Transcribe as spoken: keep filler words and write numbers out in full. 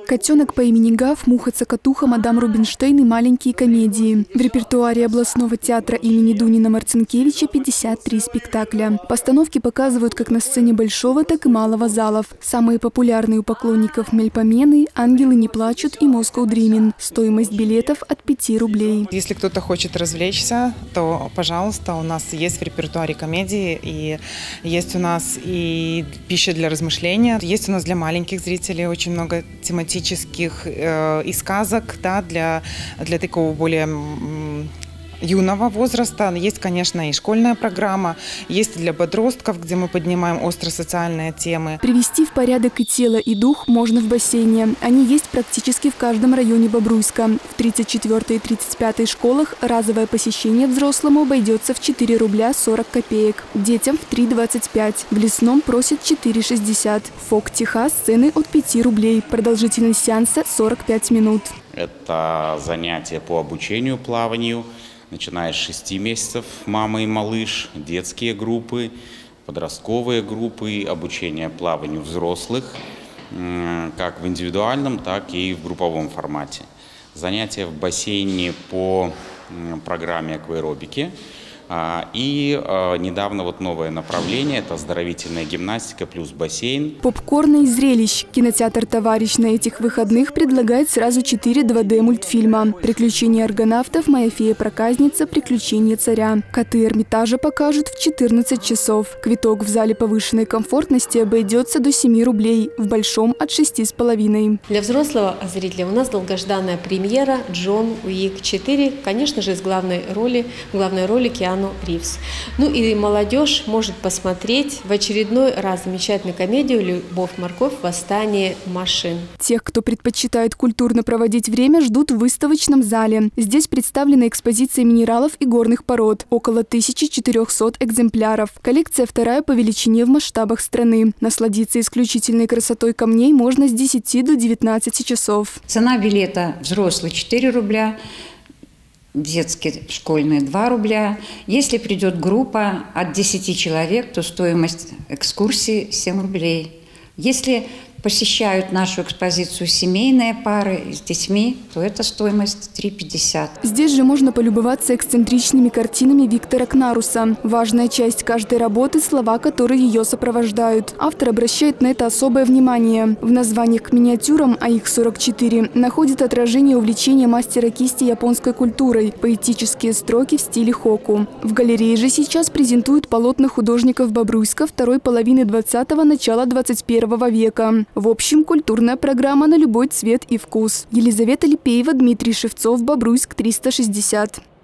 «Котенок по имени Гав», «Муха-цокотуха», «Мадам Рубинштейн» и «Маленькие комедии». В репертуаре областного театра имени Дунина Марцинкевича пятьдесят три спектакля. Постановки показывают как на сцене большого, так и малого залов. Самые популярные у поклонников «Мельпомены», «Ангелы не плачут» и «Moscow Dreaming». Стоимость билетов от пяти рублей. Если кто-то хочет развлечься, то, пожалуйста, у нас есть в репертуаре комедии, и есть у нас и пища для размышления. Есть у нас для маленьких зрителей очень много тематических э, и сказок, да, для, для такого более юного возраста. Есть, конечно, и школьная программа, есть для подростков, где мы поднимаем остро-социальные темы. Привести в порядок и тело, и дух можно в бассейне. Они есть практически в каждом районе Бобруйска. В тридцать четвёртой и тридцать пятой школах разовое посещение взрослому обойдется в четыре рубля сорок копеек. Детям в три двадцать пять. В Лесном просят четыре шестьдесят. Фок Техас цены от пяти рублей. Продолжительность сеанса сорок пять минут. Это занятия по обучению плаванию. Начиная с шести месяцев, мама и малыш, детские группы, подростковые группы, обучение плаванию взрослых, как в индивидуальном, так и в групповом формате. Занятия в бассейне по программе акваэробики. И недавно вот новое направление – это оздоровительная гимнастика плюс бассейн. Попкорн и зрелищ. Кинотеатр «Товарищ» на этих выходных предлагает сразу четыре два дэ мультфильма. «Приключения аргонавтов», «Моя фея-проказница», «Приключения царя». «Коты Эрмитажа» покажут в четырнадцать часов. Квиток в зале повышенной комфортности обойдется до семи рублей, в большом – от шести с половиной. Для взрослого зрителя у нас долгожданная премьера «Джон Уик четыре», конечно же, с главной роли, в главной роли Киану Ривз. Ну и молодежь может посмотреть в очередной раз замечательную комедию «Любовь, морковь. Восстание машин». Тех, кто предпочитает культурно проводить время, ждут в выставочном зале. Здесь представлены экспозиции минералов и горных пород. Около тысячи четырёхсот экземпляров. Коллекция вторая по величине в масштабах страны. Насладиться исключительной красотой камней можно с десяти до девятнадцати часов. Цена билета взрослый четыре рубля. Детские, школьные два рубля. Если придет группа от десяти человек, то стоимость экскурсии семь рублей. Если посещают нашу экспозицию семейные пары с детьми, то это стоимость три пятьдесят. Здесь же можно полюбоваться эксцентричными картинами Виктора Кнаруса. Важная часть каждой работы – слова, которые ее сопровождают. Автор обращает на это особое внимание. В названиях к миниатюрам, а их сорок четыре, находит отражение увлечения мастера кисти японской культурой – поэтические строки в стиле хоку. В галерее же сейчас презентуют полотна художников Бобруйска второй половины двадцатого – начала двадцать первого века. В общем, культурная программа на любой цвет и вкус. Елизавета Липеева, Дмитрий Шевцов, Бобруйск, триста шестьдесят.